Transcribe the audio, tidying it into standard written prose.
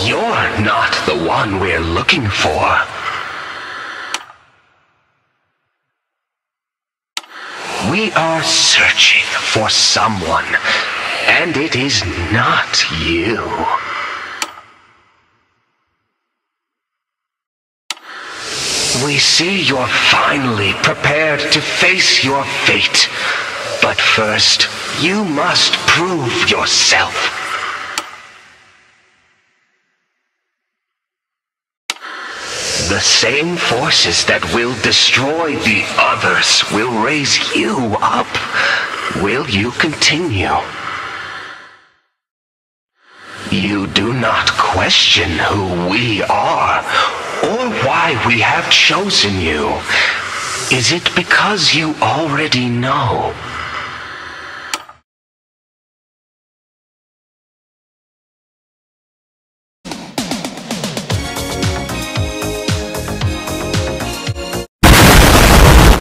You're not the one we're looking for. We are searching for someone, and it is not you. We see you're finally prepared to face your fate. But first, you must prove yourself. The same forces that will destroy the others will raise you up. Will you continue? You do not question who we are, or why we have chosen you. Is it because you already know?